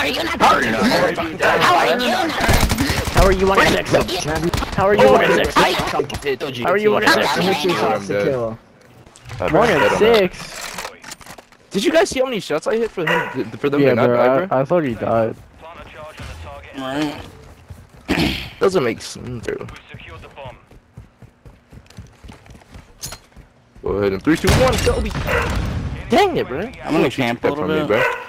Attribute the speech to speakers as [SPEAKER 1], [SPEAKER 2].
[SPEAKER 1] How are you not How are you not How are you 1-6? How are you 1-6? How are you 1-6? 1-6?
[SPEAKER 2] Did you guys see how many shots I hit for him? For them
[SPEAKER 1] Yeah,
[SPEAKER 2] to not die,
[SPEAKER 1] bro,
[SPEAKER 2] bro?
[SPEAKER 1] I thought he died.
[SPEAKER 2] Doesn't make sense, bro. Go ahead and 3, 2, 1, Kobe. Dang it, bro.
[SPEAKER 3] I'm gonna camp a little bit.
[SPEAKER 2] Bro.